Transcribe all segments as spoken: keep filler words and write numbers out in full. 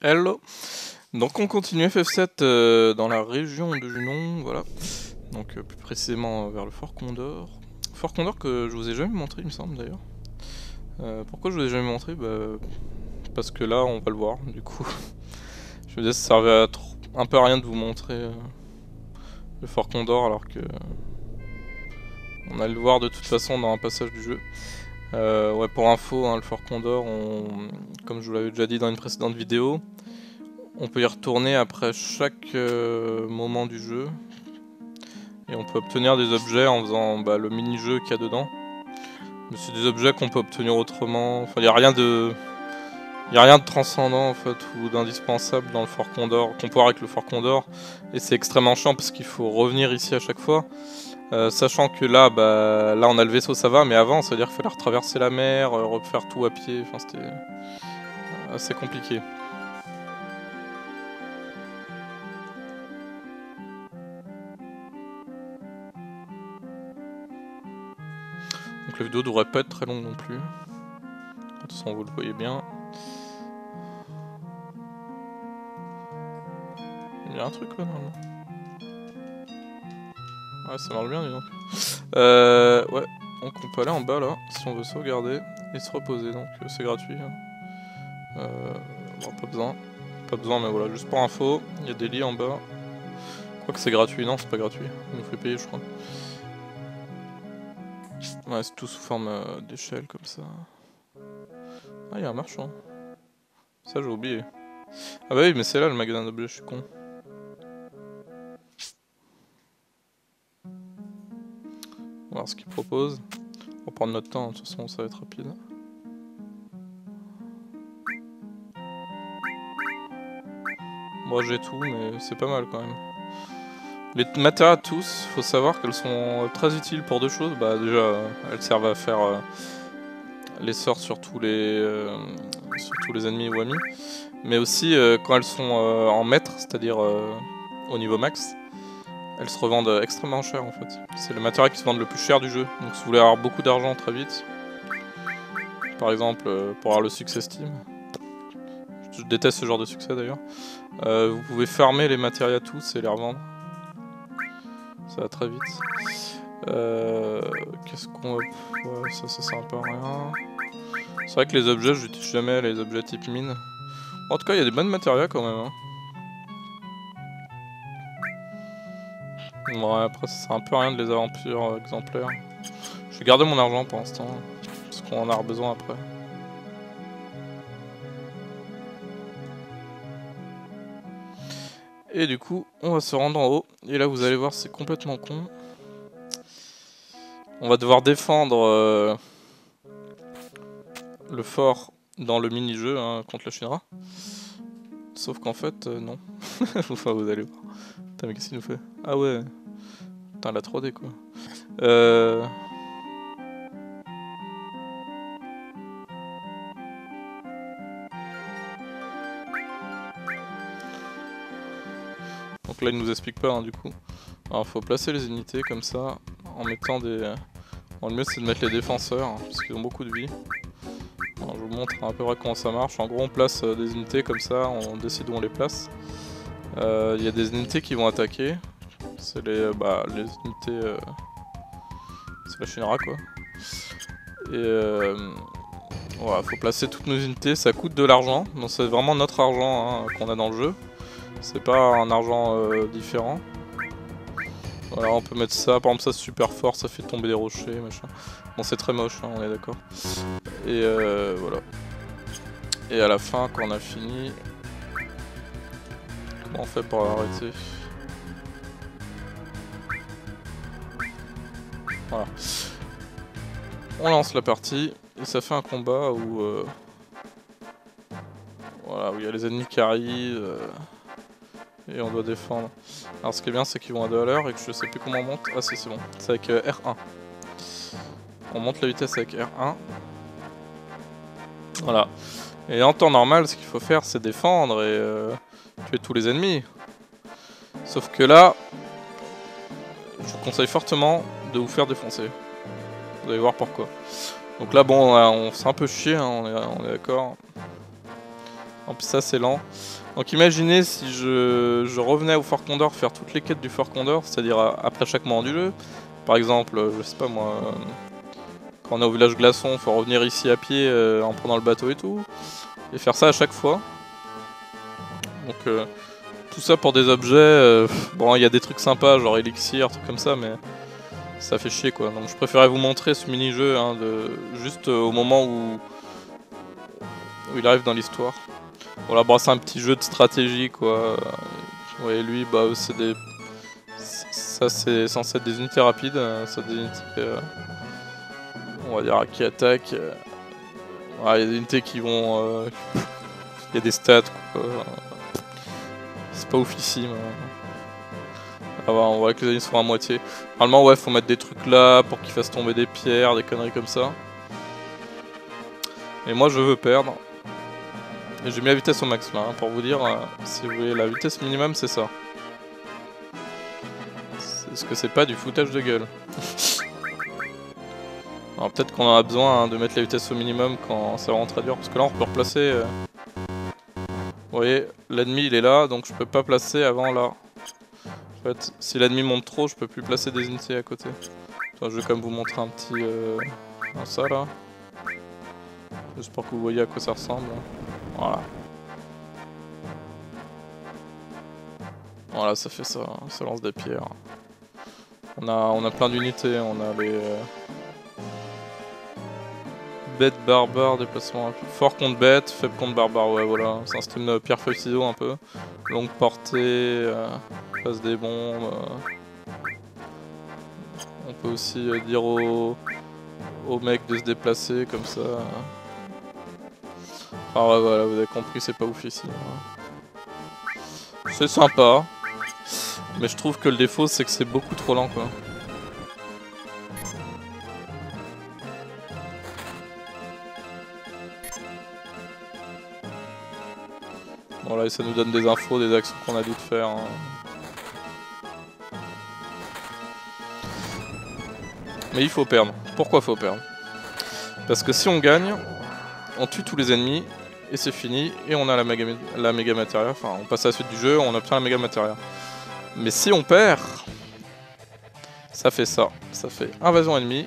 Hello. Donc on continue F F sept euh, dans la région de Junon, voilà. Donc euh, plus précisément euh, vers le Fort Condor. Fort Condor que je vous ai jamais montré il me semble d'ailleurs. Euh, pourquoi je vous ai jamais montré bah, parce que là on va le voir du coup. Je me disais ça servait à trop, un peu à rien de vous montrer euh, le Fort Condor alors que on allait le voir de toute façon dans un passage du jeu. Euh, ouais, pour info, hein, le Fort Condor, on, comme je vous l'avais déjà dit dans une précédente vidéo, on peut y retourner après chaque euh, moment du jeu. Et on peut obtenir des objets en faisant bah, le mini-jeu qu'il y a dedans. Mais c'est des objets qu'on peut obtenir autrement. Enfin, il n'y a rien de... Il n'y a rien de transcendant en fait ou d'indispensable dans le Fort Condor, comparé avec le Fort Condor. Et c'est extrêmement chiant parce qu'il faut revenir ici à chaque fois. Euh, sachant que là, bah, là on a le vaisseau, ça va, mais avant, ça veut dire qu'il fallait retraverser la mer, euh, refaire tout à pied, enfin c'était assez compliqué. Donc la vidéo devrait pas être très longue non plus. De toute façon, vous le voyez bien. Il y a un truc là, normalement. Ouais, ça marche bien, dis donc. Euh, ouais, donc on peut aller en bas là, si on veut sauvegarder et se reposer, donc euh, c'est gratuit. Hein. Euh, bon, pas besoin. Pas besoin, mais voilà, juste pour info, il y a des lits en bas. Je crois que c'est gratuit, non, c'est pas gratuit. Il nous fait payer, je crois. Ouais, c'est tout sous forme euh, d'échelle comme ça. Ah, il y a un marchand. Ça, j'ai oublié. Ah bah oui, mais c'est là le magasin d'objets, je suis con. On va voir ce qu'il propose. On va prendre notre temps, de toute façon, ça va être rapide. Moi, j'ai tout, mais c'est pas mal quand même. Les matériaux tous, faut savoir qu'elles sont très utiles pour deux choses. Bah déjà, elles servent à faire euh, les sorts sur tous les, euh, sur tous les ennemis ou amis. Mais aussi euh, quand elles sont euh, en maître, c'est-à-dire euh, au niveau max, elles se revendent extrêmement cher en fait. C'est le matériau qui se vend le plus cher du jeu. Donc si vous voulez avoir beaucoup d'argent très vite, par exemple euh, pour avoir le succès Steam, je déteste ce genre de succès d'ailleurs, euh, vous pouvez farmer les matériaux tous et les revendre. Ça va très vite. Euh, Qu'est-ce qu'on... Ouais, ça, ça sert un peu à rien. C'est vrai que les objets, je n'utilise jamais les objets type mine. En tout cas, il y a des bonnes matériaux quand même. Hein. Ouais, après, ça sert un peu à rien de les avoir en plusieurs exemplaires. Je vais garder mon argent pour l'instant. Parce qu'on en aura besoin après. Et du coup, on va se rendre en haut. Et là, vous allez voir, c'est complètement con. On va devoir défendre euh, le fort dans le mini-jeu hein, contre la Shinra. Sauf qu'en fait, euh, non. Enfin, vous allez voir. Putain, mais qu'est-ce qu'il nous fait? Ah ouais. Putain, la trois D quoi. Euh... Donc là, il nous explique pas hein, du coup. Alors, faut placer les unités comme ça, en mettant des... Bon, le mieux, c'est de mettre les défenseurs, hein, parce qu'ils ont beaucoup de vie. Alors, je vous montre à peu près comment ça marche. En gros, on place euh, des unités comme ça, on décide où on les place. Il euh, y a des unités qui vont attaquer. C'est les, bah, les unités... Euh... C'est la Shinra, quoi. Et... Euh... Voilà, faut placer toutes nos unités, ça coûte de l'argent. Donc c'est vraiment notre argent hein, qu'on a dans le jeu. C'est pas un argent euh, différent. Voilà, on peut mettre ça, par exemple ça c'est super fort, ça fait tomber des rochers, machin. Bon c'est très moche, hein, on est d'accord. Et euh, voilà. Et à la fin, quand on a fini... Comment on fait pour arrêter? Voilà. On lance la partie, et ça fait un combat où... Euh... Voilà, où il y a les ennemis qui arrivent... Euh... Et on doit défendre. Alors ce qui est bien c'est qu'ils vont à deux à l'heure et que je sais plus comment on monte. Ah si c'est bon, c'est avec euh, R un. On monte la vitesse avec R un. Voilà. Et en temps normal ce qu'il faut faire c'est défendre et euh, tuer tous les ennemis. Sauf que là, je vous conseille fortement de vous faire défoncer. Vous allez voir pourquoi. Donc là bon on, on s'est un peu chié, hein, on est, on est d'accord. En plus ça c'est lent. Donc imaginez si je, je revenais au Fort Condor faire toutes les quêtes du Fort Condor, c'est-à-dire après chaque moment du jeu. Par exemple, je sais pas moi, euh, quand on est au village glaçon, faut revenir ici à pied euh, en prenant le bateau et tout. Et faire ça à chaque fois. Donc euh, tout ça pour des objets, euh, bon il y a des trucs sympas genre élixir, trucs comme ça, mais ça fait chier quoi. Donc je préférais vous montrer ce mini-jeu hein, de... juste euh, au moment où... où il arrive dans l'histoire. Voilà, bon c'est un petit jeu de stratégie quoi. Vous voyez lui, bah c'est des... Ça c'est censé être des unités rapides, ça des unités... Euh... on va dire qui attaquent. Euh... Ouais, il y a des unités qui vont... Euh... il y a des stats quoi. C'est pas oufissime. Ah ouais, on voit que les ennemis sont à moitié. Normalement, ouais, faut mettre des trucs là pour qu'ils fassent tomber des pierres, des conneries comme ça. Et moi, je veux perdre. Et j'ai mis la vitesse au max là, hein, pour vous dire, euh, si vous voulez, la vitesse minimum, c'est ça. Est-ce que c'est pas du foutage de gueule? Alors peut-être qu'on en a besoin hein, de mettre la vitesse au minimum quand ça rentre très dur, parce que là, on peut replacer... Euh... Vous voyez, l'ennemi, il est là, donc je peux pas placer avant là. En fait, si l'ennemi monte trop, je peux plus placer des unités à côté. Attends, je vais quand même vous montrer un petit... Euh, ça là. Juste pour que vous voyez à quoi ça ressemble. Voilà. Voilà, ça fait ça, hein, ça lance des pierres. On a, on a plein d'unités, on a les... Euh, bête barbare, déplacement... Fort contre bête, faible contre barbare, ouais voilà. C'est un stream de pierre feuille ciseaux un peu. Longue portée... Euh, passe des bombes. Euh. On peut aussi euh, dire aux, aux mecs de se déplacer comme ça. Enfin ouais, voilà, vous avez compris, c'est pas ouf ici. C'est sympa. Mais je trouve que le défaut c'est que c'est beaucoup trop lent quoi. Bon là ça nous donne des infos, des actions qu'on a dû faire. Hein. Mais il faut perdre. Pourquoi faut perdre? Parce que si on gagne, on tue tous les ennemis et c'est fini et on a la méga, la méga matériel. Enfin on passe à la suite du jeu, on obtient la méga matériel. Mais si on perd, ça fait ça. Ça fait invasion ennemie.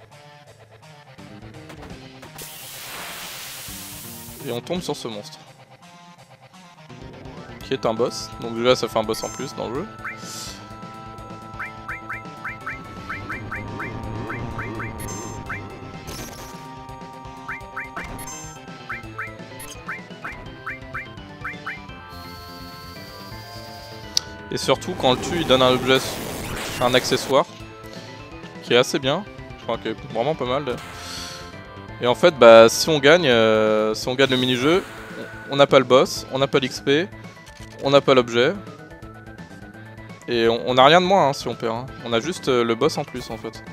Et on tombe sur ce monstre. Qui est un boss. Donc déjà ça fait un boss en plus dans le jeu. Et surtout quand on le tue il donne un objet, un accessoire. Qui est assez bien. Je crois qu'il est vraiment pas mal. Et en fait bah si on gagne, euh, si on gagne le mini-jeu, on n'a pas le boss, on n'a pas l'X P. On n'a pas l'objet. Et on n'a rien de moins hein, si on perd. Hein. On a juste euh, le boss en plus en fait.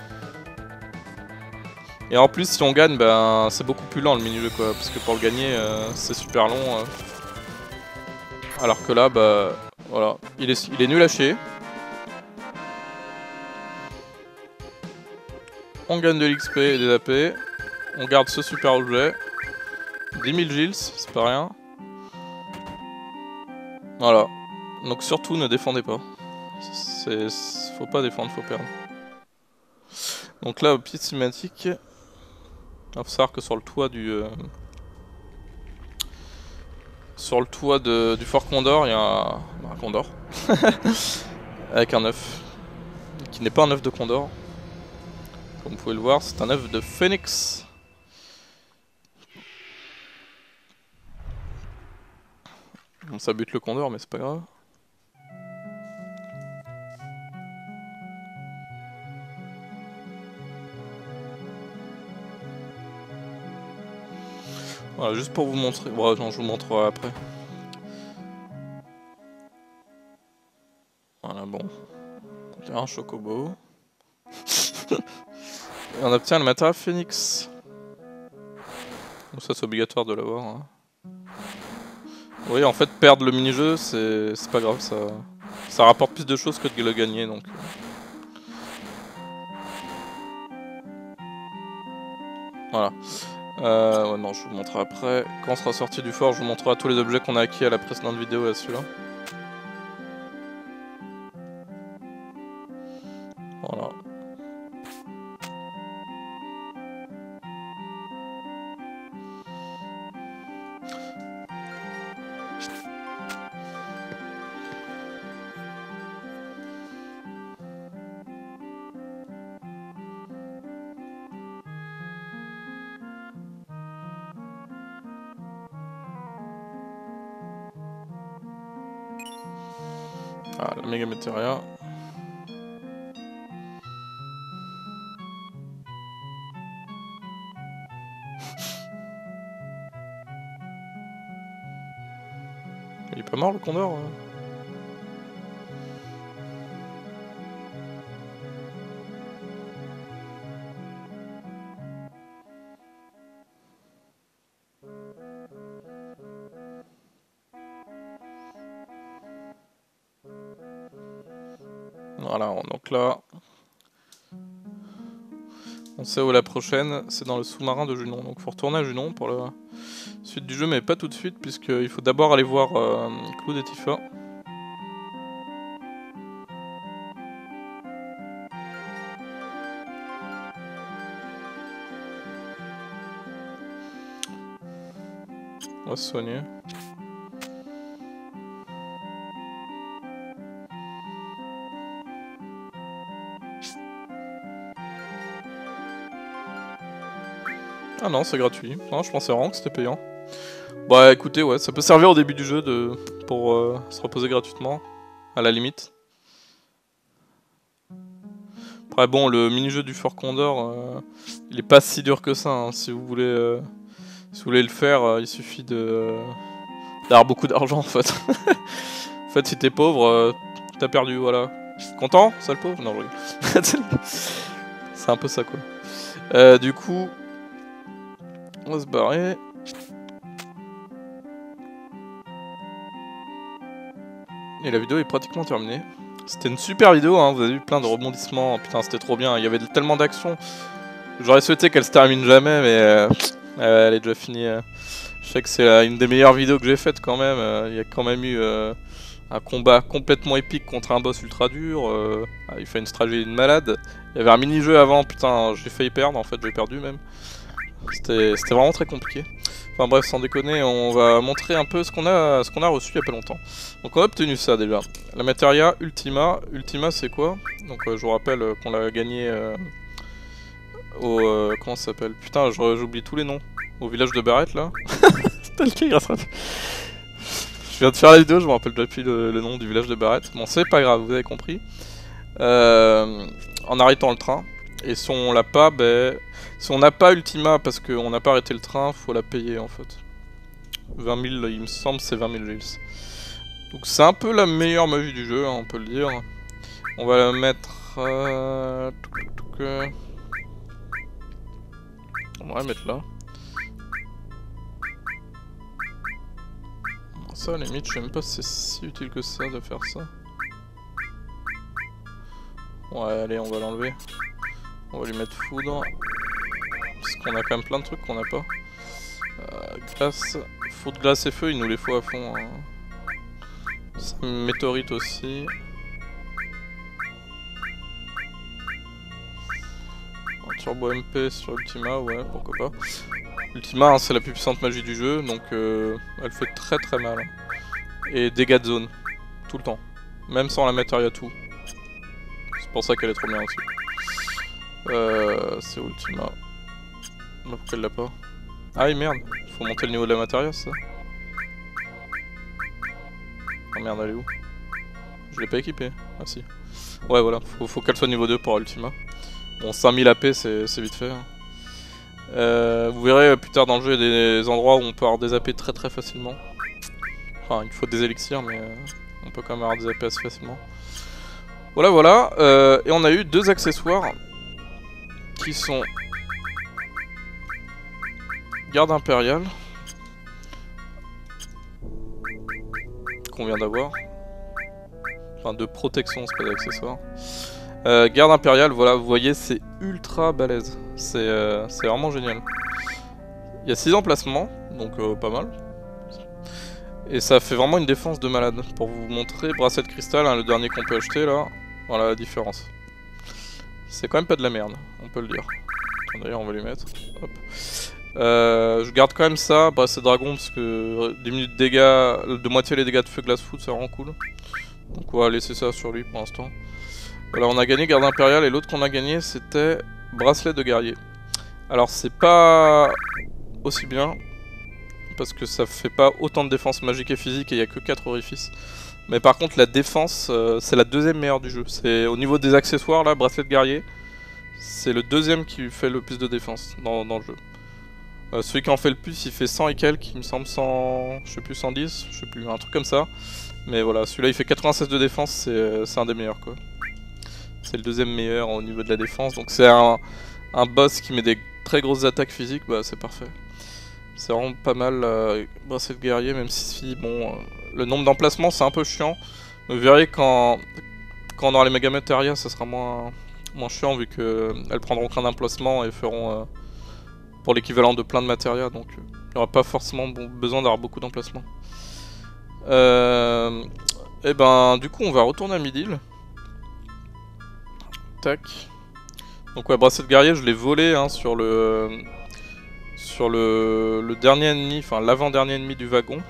Et en plus si on gagne, ben c'est beaucoup plus lent le mini-jeu quoi. Parce que pour le gagner, euh, c'est super long. Euh. Alors que là, bah voilà. Il est, il est nul à chier. On gagne de l'X P et des A P. On garde ce super objet. dix mille gils, c'est pas rien. Voilà. Donc surtout ne défendez pas. C'est... Faut pas défendre, faut perdre. Donc là, petite cinématique. Il faut savoir que sur le toit du... Euh... Sur le toit de... du Fort Condor, il y a un, un Condor. Avec un œuf. Qui n'est pas un œuf de Condor. Comme vous pouvez le voir, c'est un œuf de Phoenix. Bon, ça bute le Condor, mais c'est pas grave. Voilà, juste pour vous montrer. Bon, non, je vous montrerai après. Voilà, bon. On a un chocobo. Et on obtient le matériel Phoenix. Donc ça, c'est obligatoire de l'avoir. Hein. Oui, en fait, perdre le mini-jeu, c'est pas grave. Ça, ça rapporte plus de choses que de le gagner, donc. Voilà. Euh, ouais, non, je vous montrerai après. Quand on sera sorti du fort, je vous montrerai tous les objets qu'on a acquis à la précédente vidéo et à celui-là. Voilà. Ah, la méga météria. Il est pas mort le Condor hein. Voilà, donc là, on sait où la prochaine, c'est dans le sous-marin de Junon. Donc faut retourner à Junon pour la suite du jeu, mais pas tout de suite, puisqu'il faut d'abord aller voir euh, Cloud et Tifa. On va se soigner. Ah non, c'est gratuit. Non, je pensais vraiment que c'était payant. Bah écoutez, ouais, ça peut servir au début du jeu de pour euh, se reposer gratuitement, à la limite. Après bon, le mini-jeu du Fort Condor, euh, il est pas si dur que ça. Hein. Si vous voulez, euh, si vous voulez le faire, euh, il suffit de euh, d'avoir beaucoup d'argent en fait. En fait, si t'es pauvre, euh, t'as perdu, voilà. Content, sale pauvre? Non, je rigole. C'est un peu ça quoi. Euh, du coup, on va se barrer. Et la vidéo est pratiquement terminée. C'était une super vidéo, hein, vous avez vu plein de rebondissements, putain c'était trop bien, il y avait tellement d'actions. J'aurais souhaité qu'elle se termine jamais, mais euh, euh, elle est déjà finie. Euh. Je sais que c'est euh, une des meilleures vidéos que j'ai faites quand même, euh, il y a quand même eu euh, un combat complètement épique contre un boss ultra dur, euh, il fait une stratégie de malade. Il y avait un mini-jeu avant, putain j'ai failli perdre, en fait j'ai perdu même. C'était vraiment très compliqué. Enfin bref, sans déconner, on va montrer un peu ce qu'on a, ce qu'on a reçu il y a pas longtemps. Donc on a obtenu ça déjà. La Materia Ultima. Ultima c'est quoi? Donc euh, je vous rappelle euh, qu'on l'a gagné euh, au... Euh, comment ça s'appelle? Putain, j'oublie tous les noms. Au village de Barrett là. C'était le cas grâce à... Je viens de faire la vidéo, je me rappelle depuis le, le nom du village de Barrett. Bon c'est pas grave, vous avez compris. Euh, en arrêtant le train. Et si on l'a pas, ben... Si on n'a pas Ultima parce qu'on n'a pas arrêté le train, faut la payer en fait. vingt mille, il me semble, c'est vingt mille Gilles. Donc c'est un peu la meilleure magie du jeu, hein, on peut le dire. On va la mettre... Euh... On va la mettre là. Ça, à la limite, je sais même pas si c'est si utile que ça de faire ça. Ouais, allez, on va l'enlever. On va lui mettre foudre. Parce qu'on a quand même plein de trucs qu'on n'a pas. Euh, glace. Foudre, glace et feu, il nous les faut à fond. Hein. Météorite aussi. Un turbo M P sur Ultima, ouais, pourquoi pas. Ultima, hein, c'est la plus puissante magie du jeu, donc euh, elle fait très très mal. Et dégâts de zone, tout le temps. Même sans la Materia tout. C'est pour ça qu'elle est trop bien aussi. Euh, c'est Ultima. Bah, pourquoi elle l'a pas? Ah oui, merde, faut monter le niveau de la Materia, c'est ça? Oh merde, elle est où? Je l'ai pas équipée. Ah si. Ouais, voilà, faut, faut qu'elle soit niveau deux pour Ultima. Bon, cinq mille A P, c'est vite fait. Hein. Euh, vous verrez plus tard dans le jeu, il y a des endroits où on peut avoir des A P très très facilement. Enfin, il faut des élixirs, mais euh, on peut quand même avoir des A P assez facilement. Voilà, voilà. Euh, et on a eu deux accessoires qui sont garde impériale qu'on vient d'avoir. Enfin, de protection, c'est pas d'accessoires. Euh, garde impériale, voilà, vous voyez, c'est ultra balèze. C'est euh, vraiment génial. Il y a six emplacements, donc euh, pas mal. Et ça fait vraiment une défense de malade. Pour vous montrer, bracelet de cristal, hein, le dernier qu'on peut acheter là, voilà la différence. C'est quand même pas de la merde, on peut le dire. D'ailleurs on va lui mettre. Hop. Euh, je garde quand même ça, bracelet dragon, parce que diminue de dégâts, de moitié les dégâts de feu glace foot, c'est vraiment cool. Donc on va laisser ça sur lui pour l'instant. Voilà, on a gagné garde impériale et l'autre qu'on a gagné c'était bracelet de guerrier. Alors c'est pas aussi bien, parce que ça fait pas autant de défense magique et physique et il y a que quatre orifices. Mais par contre la défense, euh, c'est la deuxième meilleure du jeu. C'est au niveau des accessoires là, bracelet de guerrier, c'est le deuxième qui fait le plus de défense dans, dans le jeu. Euh, celui qui en fait le plus, il fait cent et quelques, il me semble cent, je sais plus cent dix, je sais plus, un truc comme ça. Mais voilà, celui-là il fait quatre-vingt-seize de défense, c'est un des meilleurs quoi. C'est le deuxième meilleur au niveau de la défense, donc c'est un, un boss qui met des très grosses attaques physiques, bah c'est parfait. C'est vraiment pas mal euh, bracelet de guerrier, même si bon, euh, le nombre d'emplacements c'est un peu chiant. Vous verrez quand, quand on aura les Mega Materia, ça sera moins, moins chiant vu qu'elles prendront qu'un emplacement et feront euh, pour l'équivalent de plein de Materia, donc il euh, n'y aura pas forcément bon, besoin d'avoir beaucoup d'emplacements. Euh, et ben du coup on va retourner à Midil. Tac. Donc ouais, bracelet de guerrier je l'ai volé hein, sur le sur le, le dernier ennemi, enfin l'avant-dernier ennemi du wagon.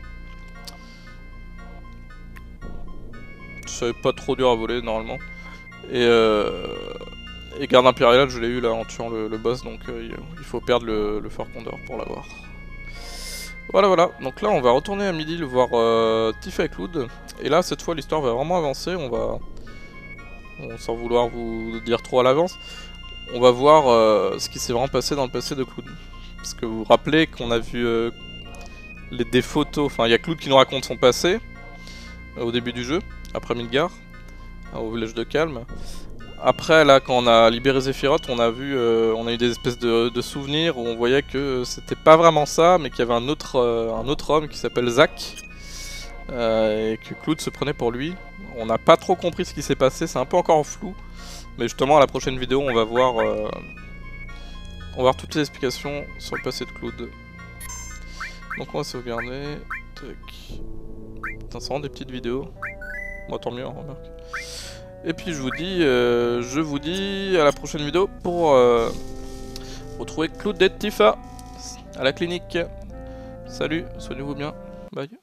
C'est pas trop dur à voler normalement. Et, euh, et garde impériale je l'ai eu là en tuant le, le boss, donc euh, il faut perdre le, le Fort Condor pour l'avoir. Voilà voilà, donc là on va retourner à Midil voir euh, Tifa et Cloud. Et là cette fois l'histoire va vraiment avancer, on va... Bon, sans vouloir vous dire trop à l'avance, on va voir euh, ce qui s'est vraiment passé dans le passé de Cloud. Parce que vous vous rappelez qu'on a vu euh, les, des photos, enfin il y a Cloud qui nous raconte son passé euh, au début du jeu, après Midgar, hein, au village de Calme. Après là quand on a libéré Sephiroth, on a vu, euh, on a eu des espèces de, de souvenirs où on voyait que c'était pas vraiment ça, mais qu'il y avait un autre, euh, un autre homme qui s'appelle Zack, euh, et que Cloud se prenait pour lui. On n'a pas trop compris ce qui s'est passé, c'est un peu encore flou, mais justement à la prochaine vidéo on va voir, euh, on va voir toutes les explications sur le passé de Cloud. Donc on va sauvegarder. Tac. Putain, c'est vraiment des petites vidéos. Bon, tant mieux, hein, remarque. Et puis je vous dis, euh, je vous dis à la prochaine vidéo pour euh, retrouver Cloud et Tifa à la clinique. Salut, soignez-vous bien. Bye.